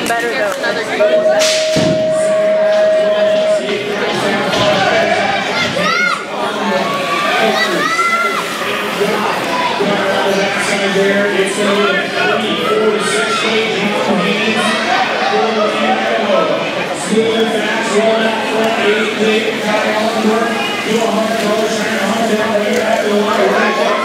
better though. There, it's going to be 34-16 John Haynes for Canada. Smooth and fast, rolling out front, 8 big, Kyle Osborne, $200, trying to hunt down there at the line.